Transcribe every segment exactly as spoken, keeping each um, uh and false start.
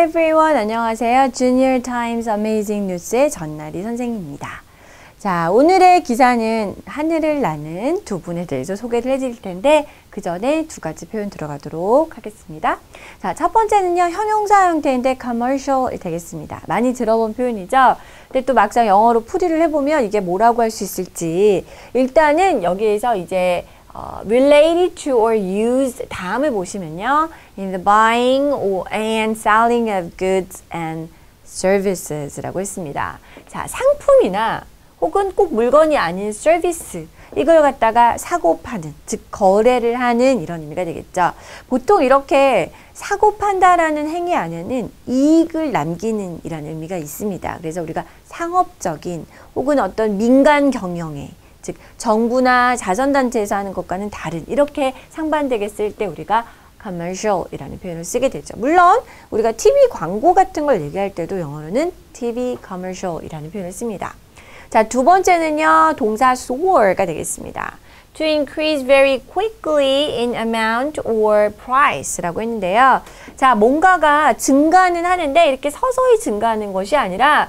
everyone. 안녕하세요. Junior Times Amazing News의 전나리 선생님입니다. 자, 오늘의 기사는 하늘을 나는 두 분에 대해서 소개를 해드릴 텐데 그 전에 두 가지 표현 들어가도록 하겠습니다. 자, 첫 번째는요. 형용사 형태인데 commercial이 되겠습니다. 많이 들어본 표현이죠. 근데 또 막상 영어로 풀이를 해보면 이게 뭐라고 할 수 있을지 일단은 여기에서 이제 어, related to or used 다음을 보시면요. in the buying or and selling of goods and services 라고 했습니다. 자, 상품이나 혹은 꼭 물건이 아닌 서비스 이걸 갖다가 사고 파는 즉 거래를 하는 이런 의미가 되겠죠. 보통 이렇게 사고 판다라는 행위 안에는 이익을 남기는 이라는 의미가 있습니다. 그래서 우리가 상업적인 혹은 어떤 민간 경영에 즉 정부나 자선단체에서 하는 것과는 다른 이렇게 상반되게 쓸 때 우리가 commercial이라는 표현을 쓰게 되죠. 물론 우리가 티비 광고 같은 걸 얘기할 때도 영어로는 티비 commercial이라는 표현을 씁니다. 자, 두 번째는요. 동사 soar가 되겠습니다. To increase very quickly in amount or price라고 했는데요. 자, 뭔가가 증가는 하는데 이렇게 서서히 증가하는 것이 아니라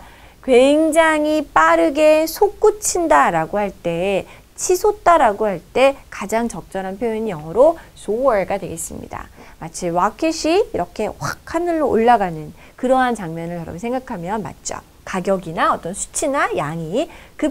굉장히 빠르게 솟구친다라고 할 때, 치솟다라고 할 때 가장 적절한 표현이 영어로 soar가 되겠습니다. 마치 로켓이 이렇게 확 하늘로 올라가는 그러한 장면을 여러분 생각하면 맞죠? 가격이나 어떤 수치나 양이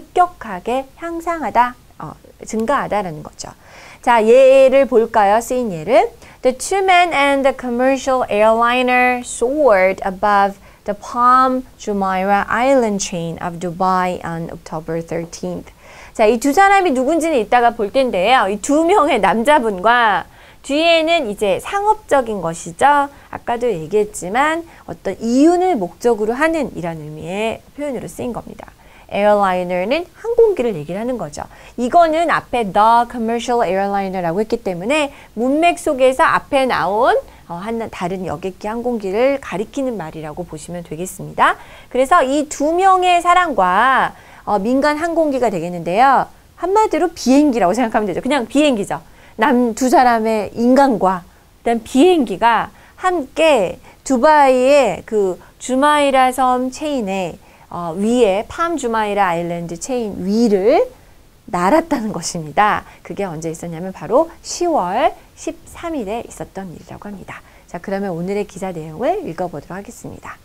급격하게 향상하다, 어, 증가하다라는 거죠. 자, 예를 볼까요? 쓰인 예를. The two men and the commercial airliner soared above the Palm Jumeirah Island chain of Dubai on October thirteenth. 자, 이 두 사람이 누군지는 이따가 볼 텐데요. 이 두 명의 남자분과 뒤에는 이제 상업적인 것이죠. 아까도 얘기했지만 어떤 이윤을 목적으로 하는 이런 의미의 표현으로 쓰인 겁니다. 에어라이너는 항공기를 얘기를 하는 거죠. 이거는 앞에 the commercial airliner라고 했기 때문에 문맥 속에서 앞에 나온 어, 한 다른 여객기 항공기를 가리키는 말이라고 보시면 되겠습니다. 그래서 이 두 명의 사람과 어, 민간 항공기가 되겠는데요. 한마디로 비행기라고 생각하면 되죠. 그냥 비행기죠. 남 두 사람의 인간과 그다음 비행기가 함께 두바이의 그 주마이라 섬 체인의 어, 위에 팜 주마이라 아일랜드 체인 위를 날았다는 것입니다. 그게 언제 있었냐면 바로 시월 십삼일에 있었던 일이라고 합니다. 자, 그러면 오늘의 기사 내용을 읽어보도록 하겠습니다.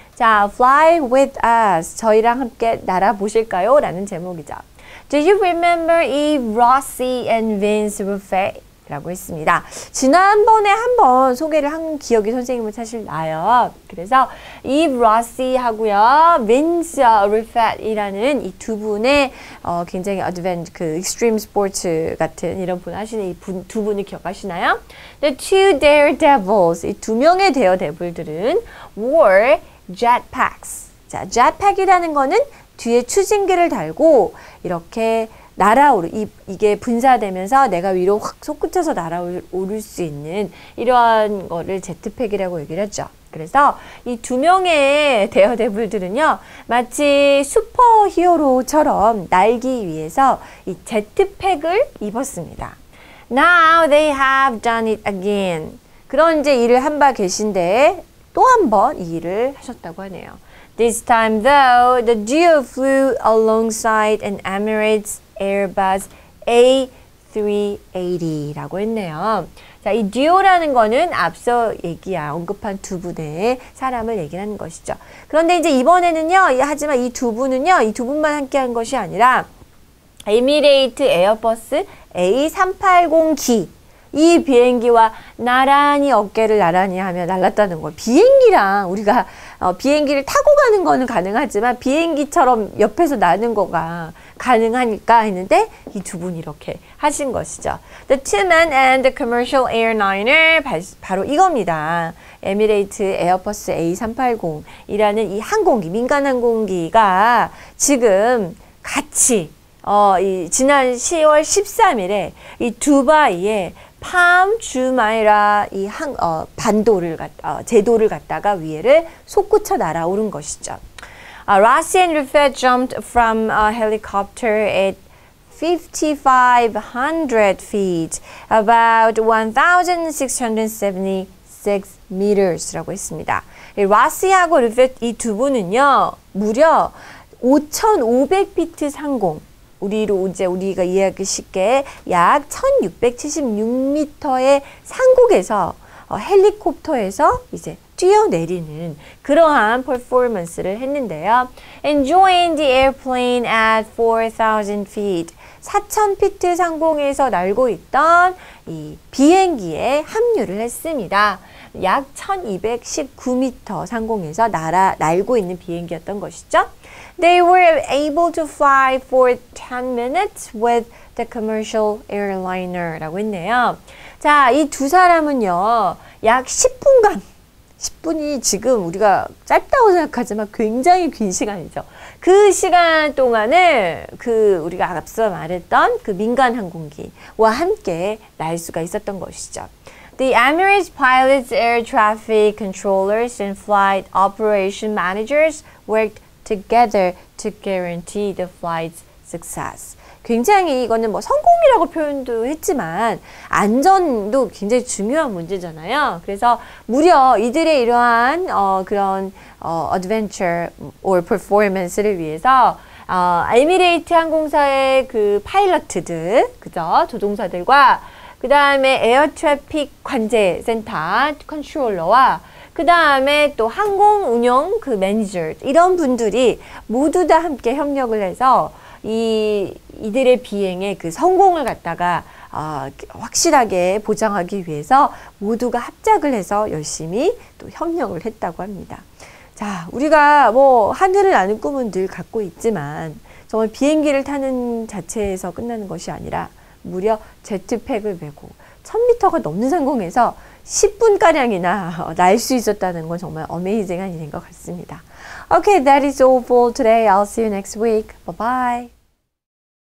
자, Fly with us. 저희랑 함께 날아보실까요? 라는 제목이죠. Do you remember Eve Rossi and Vince Ruffet? 라고 했습니다. 지난번에 한번 소개를 한 기억이 선생님은 사실 나요. 그래서 Eve Rossi 하고요. Vince Ruffet이라는 이 두 분의 어, 굉장히 어드벤처, 그 익스트림 스포츠 같은 이런 분 하시는 이 두 분을 기억하시나요? The two daredevils, 이 두 명의 데어데블들은 wore jetpacks. 자, jetpack이라는 거는 뒤에 추진기를 달고 이렇게 날아오르, 이, 이게 분사되면서 내가 위로 확 솟구쳐서 날아오를 수 있는 이러한 거를 제트팩이라고 얘기를 했죠. 그래서 이 두 명의 데어데블들은요, 마치 슈퍼 히어로처럼 날기 위해서 이 제트팩을 입었습니다. Now they have done it again. 그런 이제 일을 한 바 계신데 또 한 번 이 일을 하셨다고 하네요. This time though, the duo flew alongside an Emirates Airbus A 삼백팔십라고 했네요. 자, 이 듀오라는 거는 앞서 얘기, 언급한 두 분의 사람을 얘기하는 것이죠. 그런데 이제 이번에는요, 하지만 이 두 분은요, 이 두 분만 함께 한 것이 아니라 에미레이트 에어버스 에이 삼백팔십기 이 비행기와 나란히 어깨를 나란히 하며 날았다는 거예요. 비행기랑 우리가 어, 비행기를 타고 가는 거는 가능하지만 비행기처럼 옆에서 나는 거가 가능하니까 했는데 이 두 분이 이렇게 하신 것이죠. The two men and the commercial airliner 바로 이겁니다. 에미레이트 에어버스 에이 삼백팔십이라는 이 항공기, 민간 항공기가 지금 같이 어, 이 지난 시월 십삼일에 이 두바이에 팜 주마이라 이 항, 어, 반도를 갖, 어, 제도를 갖다가 위에를 솟구쳐 날아오른 것이죠. Uh, Rossi and Ruffet jumped from a helicopter at fifty-five hundred feet, about one thousand six hundred seventy six meters라고 했습니다. 라시하고 르페트 이 두 분은요, 무려 오천오백 피트 상공, 우리로 이제 우리가 이해하기 쉽게 약 천육백칠십육 미터의 상공에서 어, 헬리콥터에서 이제 뛰어내리는 그러한 퍼포먼스를 했는데요. And joined the airplane at four thousand feet. 사천 피트 상공에서 날고 있던 이 비행기에 합류를 했습니다. 약 천이백십구 미터 상공에서 날아, 날고 있는 비행기였던 것이죠. They were able to fly for ten minutes with the commercial airliner라고 했네요. 자, 이 두 사람은요, 약 십 분간, 십 분이 지금 우리가 짧다고 생각하지만 굉장히 긴 시간이죠. 그 시간 동안을 그 우리가 앞서 말했던 그 민간 항공기와 함께 날 수가 있었던 것이죠. The Emirates pilots, air traffic controllers, and flight operation managers worked together to guarantee the flight's success. 굉장히 이거는 뭐 성공이라고 표현도 했지만 안전도 굉장히 중요한 문제잖아요. 그래서 무려 이들의 이러한 어, 그런 어, adventure or performance를 위해서 어, 에미레이트 항공사의 그 파일럿들, 그죠? 조종사들과 그 다음에 에어 트래픽 관제 센터 컨트롤러와 그 다음에 또 항공 운영 그 매니저 이런 분들이 모두 다 함께 협력을 해서 이 이들의 비행의 그 성공을 갖다가 어, 확실하게 보장하기 위해서 모두가 합작을 해서 열심히 또 협력을 했다고 합니다. 자, 우리가 뭐 하늘을 나는 꿈은 늘 갖고 있지만 정말 비행기를 타는 자체에서 끝나는 것이 아니라 무려 제트팩을 메고 천 미터가 넘는 상공에서 십 분가량이나 날 수 있었다는 건 정말 어메이징한 일인 것 같습니다. Okay, that is all for today. I'll see you next week. Bye-bye.